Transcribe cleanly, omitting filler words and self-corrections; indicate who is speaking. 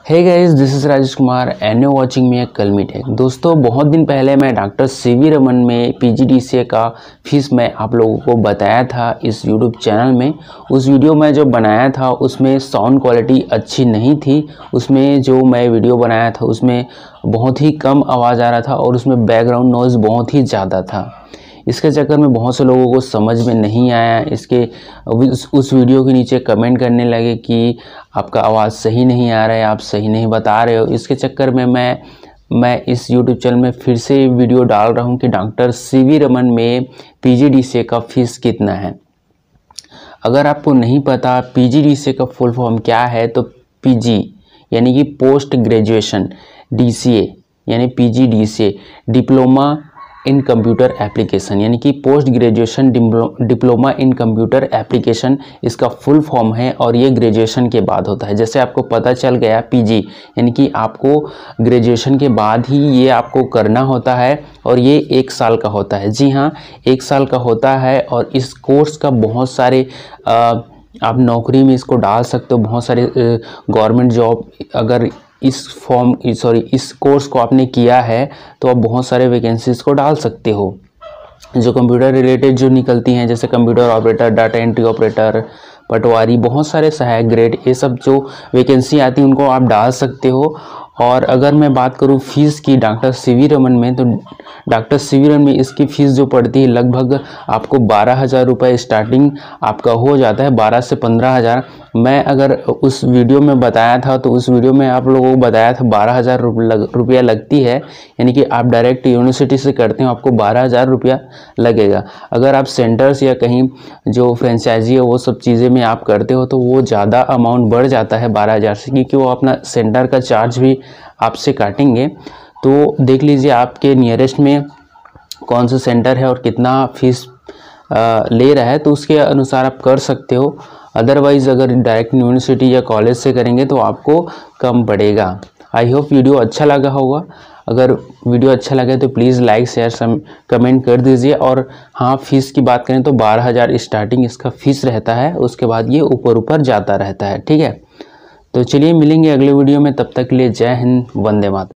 Speaker 1: Hey guys, this is Rajesh Kumar and you watching me Kalmi tech. दोस्तों, बहुत दिन पहले मैं डॉक्टर सीवी रमन में पीजीडीसीए का फीस मैं आप लोगों को बताया था इस यूट्यूब चैनल में। उस वीडियो में जो बनाया था उसमें साउंड क्वालिटी अच्छी नहीं थी। उसमें जो मैं वीडियो बनाया था उसमें बहुत ही कम आवाज़ आ रहा था और उसमें बैकग्राउंड नॉइज़ बहुत ही ज़्यादा था। इसके चक्कर में बहुत से लोगों को समझ में नहीं आया। उस वीडियो के नीचे कमेंट करने लगे कि आपका आवाज़ सही नहीं आ रहा है, आप सही नहीं बता रहे हो। इसके चक्कर में मैं इस यूट्यूब चैनल में फिर से वीडियो डाल रहा हूं कि डॉक्टर सीवी रमन में पीजीडीसीए का फीस कितना है। अगर आपको नहीं पता पीजीडीसीए का फुल फॉर्म क्या है तो पीजी यानी कि पोस्ट ग्रेजुएशन, डीसीए यानी PGDCA diploma in computer application यानी कि post graduation diploma in computer application इसका फुल फॉर्म है और ये ग्रेजुएशन के बाद होता है। जैसे आपको पता चल गया पीजी यानी कि आपको ग्रेजुएशन के बाद ही ये आपको करना होता है और ये 1 साल का होता है। जी हाँ, 1 साल का होता है और इस कोर्स का बहुत सारे आप नौकरी में इसको डाल सकते हो। बहुत सारे गवर्नमेंट जॉब अगर इस कोर्स को आपने किया है तो आप बहुत सारे वैकेंसीज को डाल सकते हो जो कंप्यूटर रिलेटेड जो निकलती हैं, जैसे computer operator, data entry operator, पटवारी, बहुत सारे सहायक ग्रेड, ये सब जो वैकेंसी आती है उनको आप डाल सकते हो। और अगर मैं बात करूं फीस की डॉक्टर सीवी रमन में, तो डॉक्टर सीवी रमन में इसकी फ़ीस जो पड़ती है लगभग आपको 12,000 रुपये स्टार्टिंग आपका हो जाता है, 12 से 15,000। मैं अगर उस वीडियो में बताया था तो उस वीडियो में आप लोगों को बताया था 12,000 रुपया लगती है, यानी कि आप डायरेक्ट यूनिवर्सिटी से करते हो आपको 12,000 रुपया लगेगा। अगर आप सेंटर्स या कहीं जो फ्रेंचाइजी है वो सब चीज़ें में आप करते हो तो वो ज़्यादा अमाउंट बढ़ जाता है 12,000 से, क्योंकि वो अपना सेंटर का चार्ज भी आपसे काटेंगे। तो देख लीजिए आपके नियरेस्ट में कौन सा सेंटर है और कितना फीस ले रहा है, तो उसके अनुसार आप कर सकते हो। अदरवाइज़ अगर डायरेक्ट यूनिवर्सिटी या कॉलेज से करेंगे तो आपको कम पड़ेगा। आई होप वीडियो अच्छा लगा होगा। अगर वीडियो अच्छा लगे तो प्लीज़ लाइक शेयर कमेंट कर दीजिए। और हाँ, फीस की बात करें तो 12,000 स्टार्टिंग इसका फ़ीस रहता है, उसके बाद ये ऊपर जाता रहता है। ठीक है, तो चलिए मिलेंगे अगले वीडियो में, तब तक के लिए जय हिंद, वंदे मातरम।